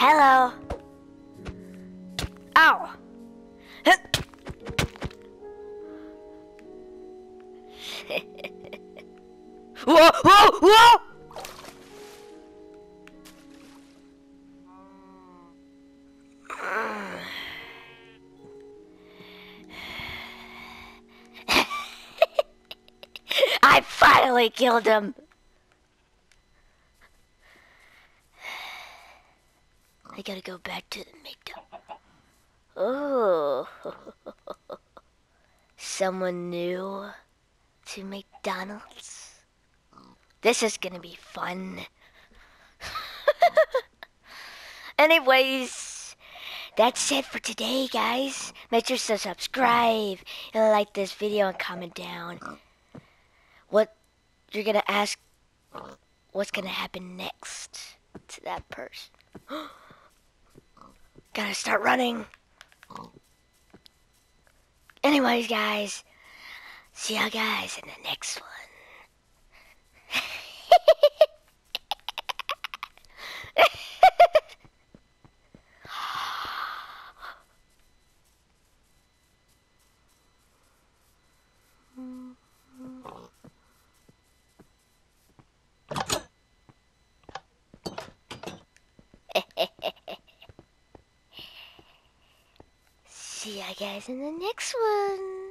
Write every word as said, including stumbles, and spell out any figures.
Hello. Ow. Whoa, whoa, whoa! I finally killed him. I gotta go back to the McDonald's. Oh, someone new to McDonald's. This is gonna be fun. Anyways, that's it for today, guys. Make sure to subscribe and like this video and comment down what you're gonna ask. What's gonna happen next to that person? Gotta start running. Anyways, guys, see you guys in the next one. See you guys in the next one.